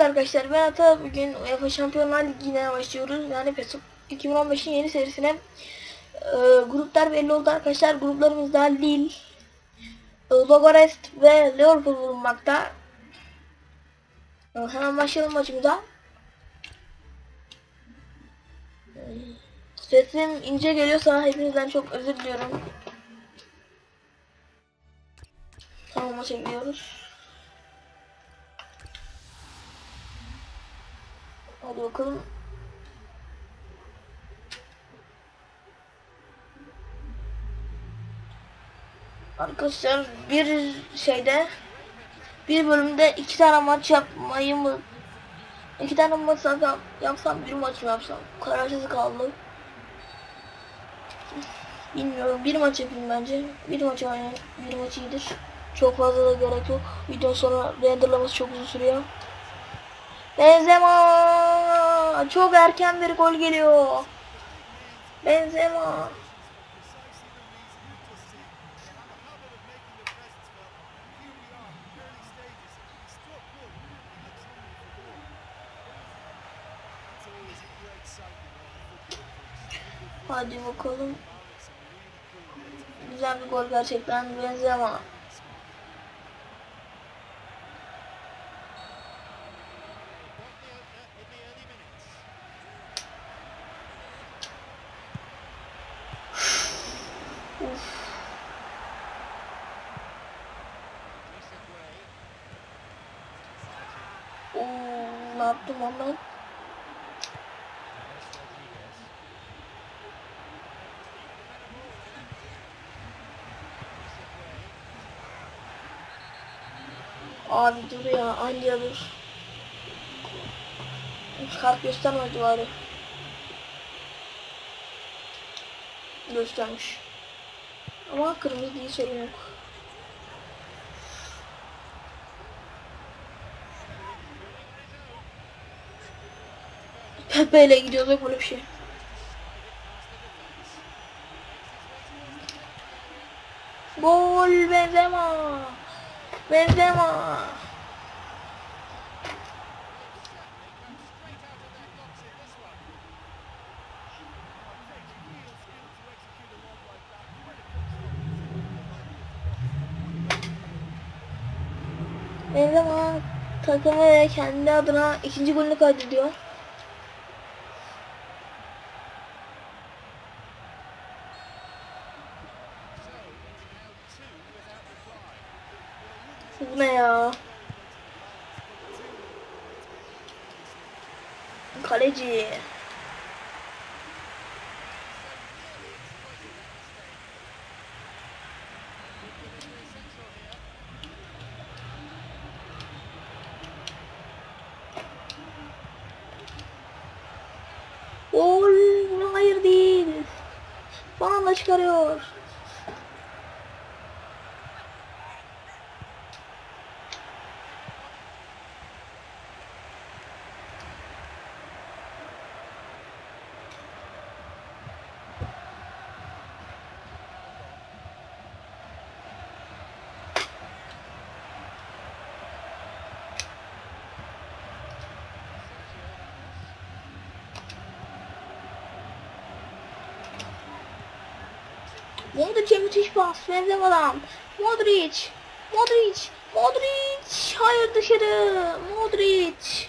Evet arkadaşlar, ben Ata, bugün UEFA Şampiyonlar Ligi'ne başlıyoruz. Yani PES 2015'in yeni serisine. Gruplar belli oldu arkadaşlar. Gruplarımızda Lille, Ludogorets ve Liverpool bulunmakta. Hemen başlayalım maçımıza. Sesim ince geliyorsa hepinizden çok özür diliyorum. Tamam, maça gidiyoruz. Hadi bakalım. Arkadaşlar, bir bölümde iki tane maç yapmayı mı, iki tane maç yapsam bir maç mı yapsam, kararsız kaldım. Bilmiyorum, bir maç yapayım bence. Bir maç oynayayım, bir maç iyidir. Çok fazla da gerek yok. Video sonra renderlaması çok uzun sürüyor. Benzema! Çok erken bir gol geliyor. Benzema! Hadi bakalım. Güzel bir gol gerçekten. Benzema. Uf. Ne yaptım ama? Abi dur ya, Alya dur. Kart göstermedi bari. Göstermiş. Ama kırmızı değil, sorun yok. Pepe ile gidiyoruz, yok böyle bir şey. Gol Benzema. Benzema. Benzema takımı ve kendi adına ikinci golünü kaydediyor. Bu ne ya? Kaleci. Gol. Hayır değil. Bana da çıkarıyor. Modric'e müthiş pas. Benzema'dan. Modric. Modric. Modric. Hayır, dışarı. Modric.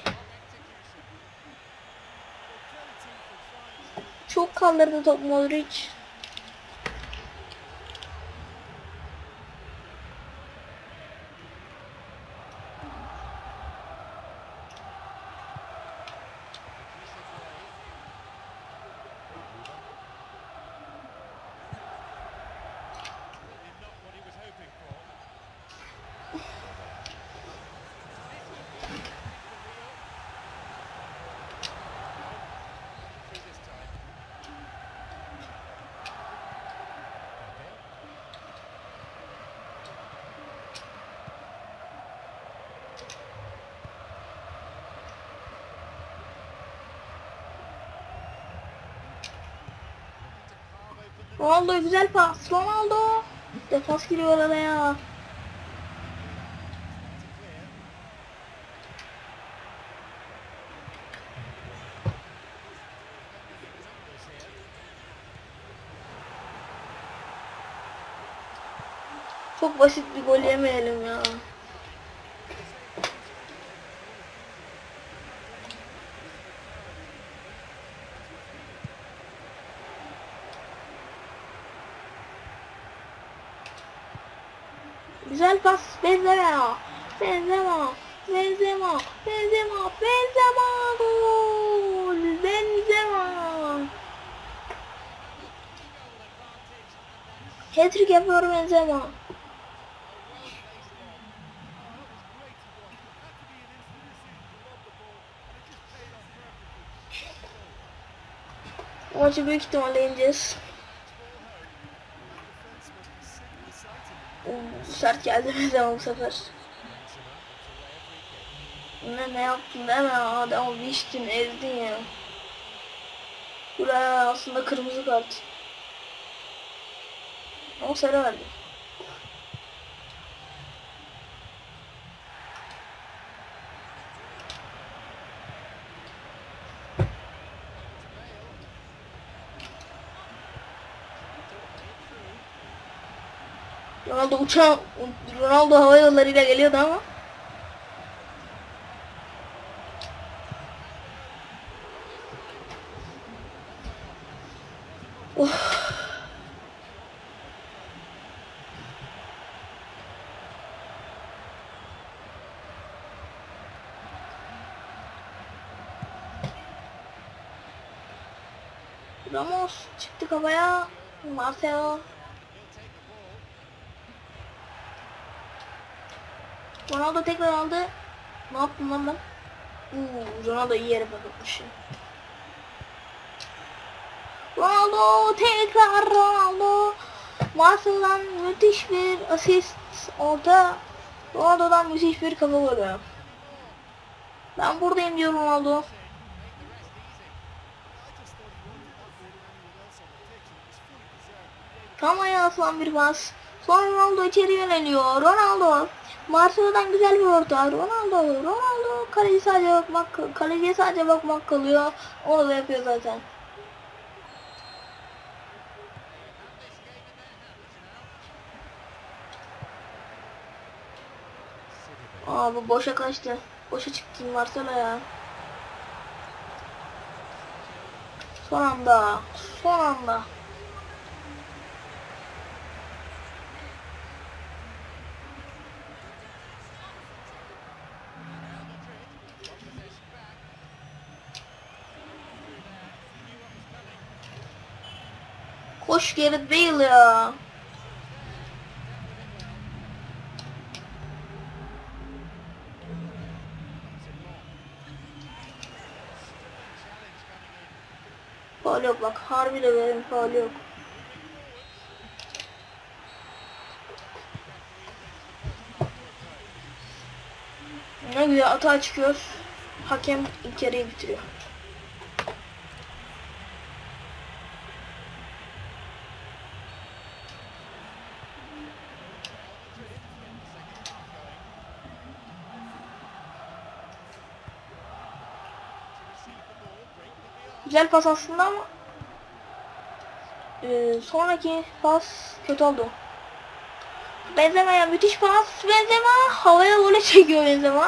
Çok kaldırdı top Modric. Ronaldo, güzel pas. Ronaldo. Defans giriyor araya. Çok basit bir gol yemeyelim ya. Güzel pas. Benzema. Benzema. Benzema. Benzema. Benzema. Gol. Benzema. Hat-trick yapıyor Benzema. Maçı büyük ihtimalle yeneceğiz. Sert geldi Benzema bu sefer. Ne yaptın deme adamı biçtin ezdin ya. Buraya aslında kırmızı kart. Ama sarı verdi. Ronaldo hava yollarıyla geliyordu ama. Oh. Ramos çıktı kafaya. Marcelo. Ronaldo tekrar aldı. Ne yaptım lan ben? Ronaldo iyi yere bakmış ya. Ronaldo tekrar Ronaldo. Marcelo'dan müthiş bir asist. Orada Ronaldo'dan müthiş bir kafa golü. Ben buradayım diyor Ronaldo. Tam ayağa atılan bir pas. Sonra Ronaldo içeri yöneliyor. Ronaldo. Marcelo'dan güzel bir orta. Ronaldo. Kaleciye sadece bakmak kalıyor. Onu da yapıyor zaten. Bu boşa kaçtı. Boşa çıktı Marcelo ya. Son anda. Koş Gareth Bale ya. Faul yok bak. Harbi de benim faul yok. Ne güzel atağa çıkıyor. Hakem ilk yarıyı bitiriyor. Güzel pas aslında ama sonraki pas kötü oldu. Benzema'ya müthiş pas. Benzema havaya gole çekiyor Benzema.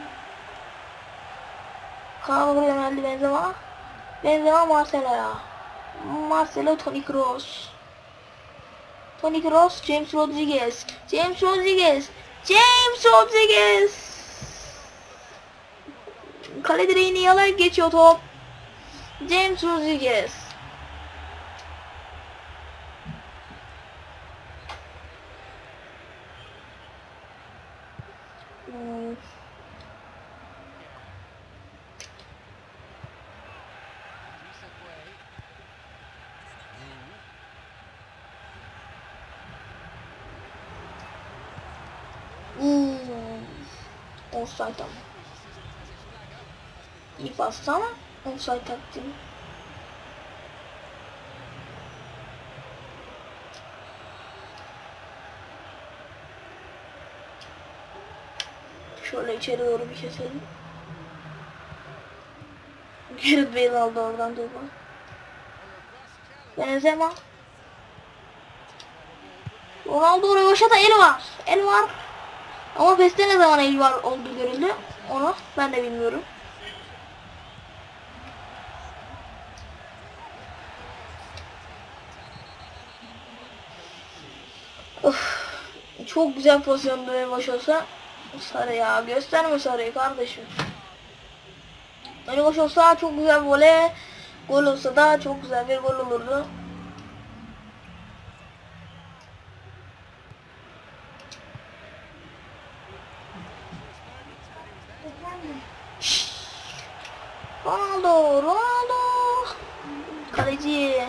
Kağa yöneldi Benzema. Benzema Marcelo'ya. Marcelo Toni Kroos. James Rodriguez. Kale direğini yalayıp geçiyor top. James Rodriguez. Offside ama. İyi bastı ama offside taktiği. Şöyle içeri doğru bir keselim. Gareth Bale aldı oradan topu. Benzema. Ronaldo rövaşata el var. El var. Ama PES'te ne zaman el var olduğu görüldü. Onu ben de bilmiyorum. Of. Çok güzel pozisyonda rövaş olsa. Sarı ya. Gösterme sarıyı kardeşim. Rövaş olsa çok güzel voley. Gol olsa da çok güzel bir gol olurdu. Ronaldo, Ronaldo. Kaleci.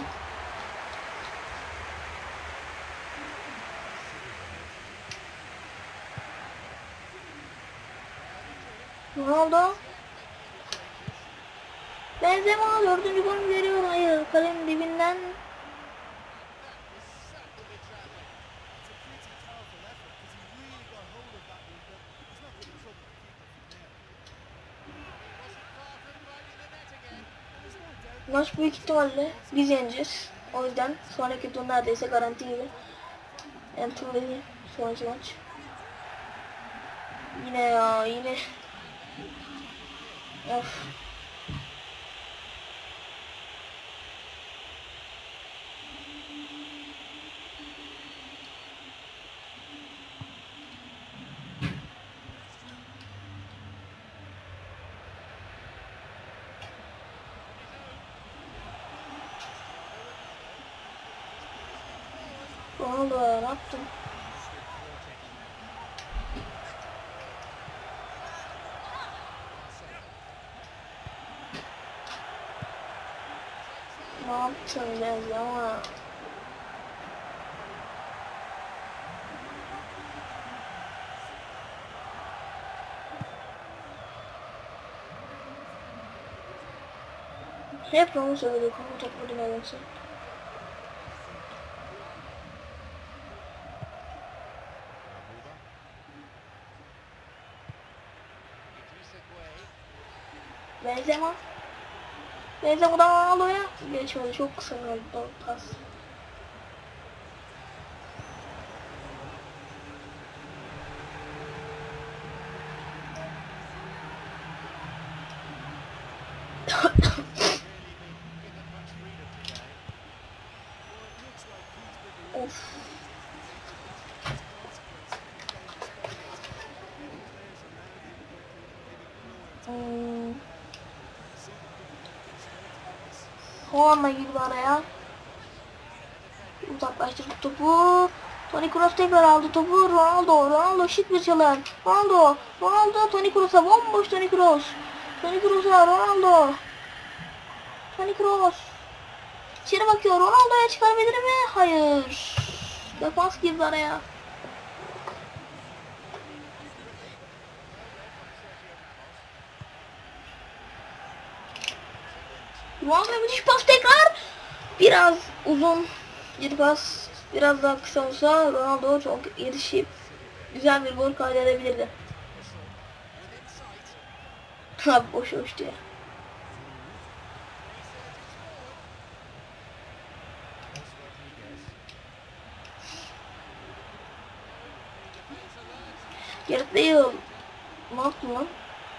Ronaldo. Benzema 4. golünü veriyor. Hayır, kalenin dibinden. Maç büyük ihtimalle biz yeneceğiz. O yüzden sonraki tur neredeyse garanti gibi. Yani tur değil, sonraki maç. Yine ya, yine. Of. Ronaldo ne yaptın? Ne yaptın Benzema? Hep onu söylüyor, kafa topladı nedense. Benzema. Benzema'dan Ronaldo'ya geçmedi. Çok kısa kaldı pas. Of. Hoğan'la girdi araya. Uzaklaştırdık topu. Toni Kroos tekrar aldı topu. Ronaldo. Ronaldo şık bir çalım. Ronaldo. Ronaldo Toni Kroos'a. Bomboş Toni Kroos. Toni Kroos'a Ronaldo. Toni Kroos. İçeri bakıyor. Ronaldo'ya çıkarabilir mi? Hayır. Defans girdi araya. Ronaldo müthiş pas tekrar. Biraz uzun bir pas. Biraz daha kısa olsa Ronaldo çok yetişip güzel bir gol kaydedebilirdi. Ha boş boş diye. Gareth Bale ne yaptın lan?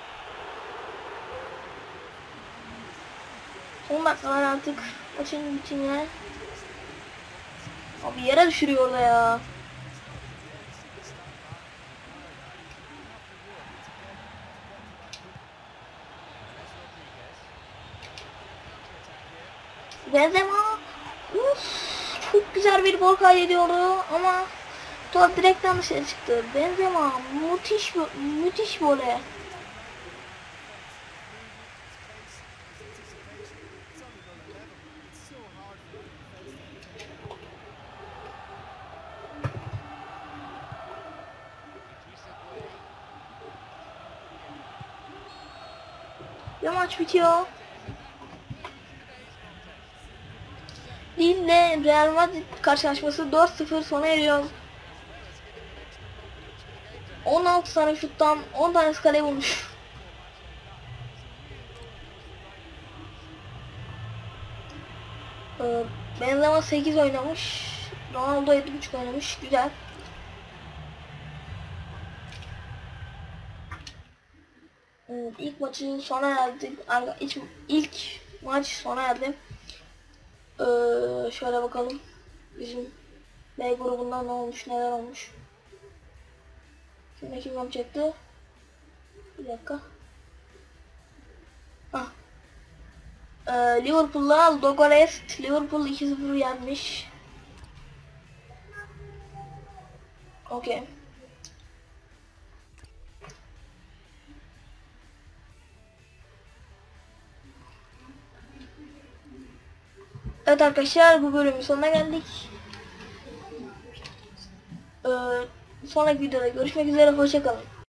10 dakika artık maçın bitimine. Abi yere düşürüyor orada ya. Benzema çok güzel bir gol kaydediyordu ama top direkten dışarı çıktı. Benzema müthiş voley. Ve maç bitiyor. Lille Real Madrid karşılaşması 4-0 sona eriyor. 16 tane şuttan 10 tanesi kale vurmuş. Benzema 8 oynamış. Ronaldo 7.5 oynamış. Güzel. Evet, ilk maçı sona erdi. İlk maç sona erdi. Şöyle bakalım. Bizim B grubundan ne olmuş, neler olmuş. Şimdi kim yapacaktı? Bir dakika. Ah. Liverpool'la Ludogorets. Liverpool 2-0 yenmiş. Okey. Evet arkadaşlar, bu bölümün sonuna geldik. Sonraki videoda görüşmek üzere. Hoşça kalın.